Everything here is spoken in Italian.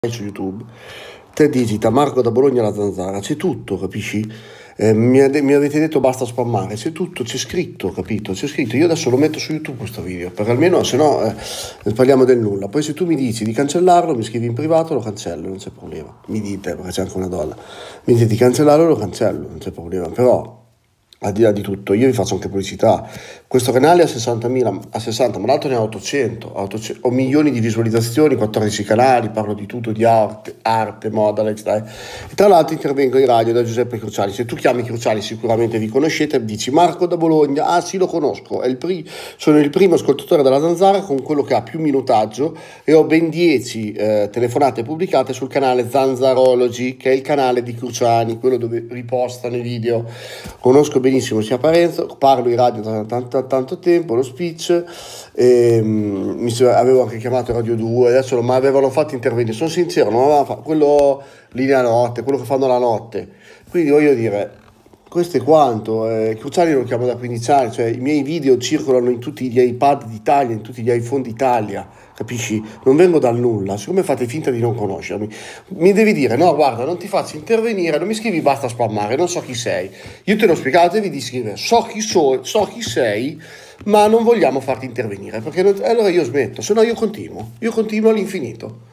su YouTube, te digita Marco da Bologna alla Zanzara, c'è tutto, capisci? Mi avete detto basta spammare, c'è tutto, c'è scritto, capito? C'è scritto, io adesso lo metto su YouTube questo video, perché almeno se no parliamo del nulla. Poi se tu mi dici di cancellarlo, mi scrivi in privato, lo cancello, non c'è problema. Mi dite, perché c'è anche una donna, mi dite di cancellarlo, lo cancello, non c'è problema. Però, al di là di tutto, io vi faccio anche pubblicità. Questo canale ha 60.000, a 60, ma l'altro ne ha 800, ho milioni di visualizzazioni, 14 canali, parlo di tutto, di arte, moda, lifestyle. E tra l'altro intervengo in radio da Giuseppe Cruciali. Se tu chiami Cruciali sicuramente vi conoscete, dici Marco da Bologna, ah sì lo conosco, sono il primo ascoltatore della Zanzara con quello che ha più minutaggio e ho ben 10 telefonate pubblicate sul canale Zanzarology, che è il canale di Cruciani, quello dove ripostano i video. Conosco benissimo sia Parenzo, parlo in radio da tanto tempo, lo speech, avevo anche chiamato Radio 2, adesso non mi avevano fatto intervenire, sono sincero, non avevano fatto quello linea notte, quello che fanno la notte, quindi voglio dire, questo è quanto. Cruciani lo chiamo da 15 anni, cioè i miei video circolano in tutti gli iPad d'Italia, in tutti gli iPhone d'Italia, capisci? Non vengo dal nulla, siccome fate finta di non conoscermi, mi devi dire, no guarda, non ti faccio intervenire, non mi scrivi basta spammare, non so chi sei. Io te l'ho spiegato, devi scrivere, so chi sei, ma non vogliamo farti intervenire, perché allora io smetto, se no io continuo all'infinito.